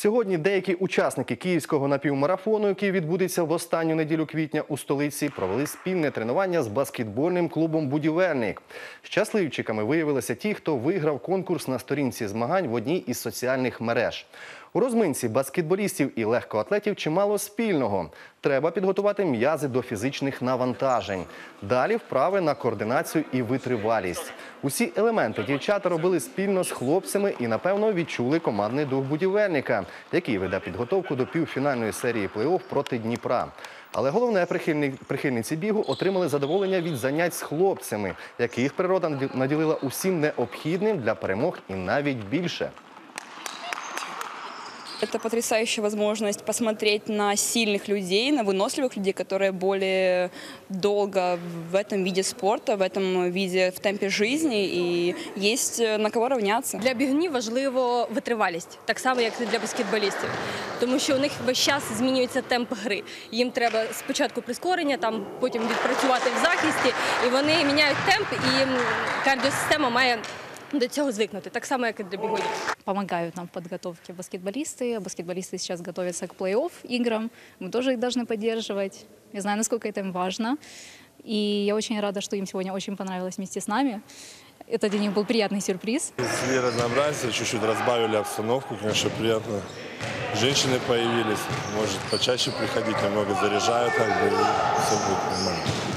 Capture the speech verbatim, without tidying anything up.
Сьогодні деякі учасники київського напівмарафону, який відбудеться в останню неділю квітня у столиці, провели спільне тренування з баскетбольним клубом «Будівельник». Щасливчиками виявилися ті, хто виграв конкурс на сторінці змагань в одній із соціальних мереж. У розминці баскетболістів і легкоатлетів чимало спільного. Треба підготувати м'язи до фізичних навантажень. Далі вправи на координацію і витривалість. Усі елементи дівчата робили спільно з хлопцями і, напевно, відчули командний дух «Будівельника», який веде підготовку до півфінальної серії плей-офф проти Дніпра. Але головне, прихильниці бігу отримали задоволення від занять з хлопцями, яких природа наділила усім необхідним для перемог і навіть більше. Это потрясающая возможность посмотреть на сильных людей, на выносливых людей, которые более долго в этом виде спорта, в этом виде, в темпе жизни, и есть на кого равняться. Для бігунів важливо витривалість, так само, як і для баскетболістів. Тому що у них весь час змінюється темп гри. Їм треба спочатку прискорення, там, потім відпрацювати в захисті, і вони міняють темп, і кардіосистема має до цього звикнути, так само, як і для бігунів. Помогают нам в подготовке баскетболисты. Баскетболисты сейчас готовятся к плей-офф играм. Мы тоже их должны поддерживать. Я знаю, насколько это им важно. И я очень рада, что им сегодня очень понравилось вместе с нами. Это для них был приятный сюрприз. Если разнообразие, чуть-чуть разбавили обстановку, конечно, приятно. Женщины появились, может почаще приходить, немного заряжают, как бы, и все будет нормально.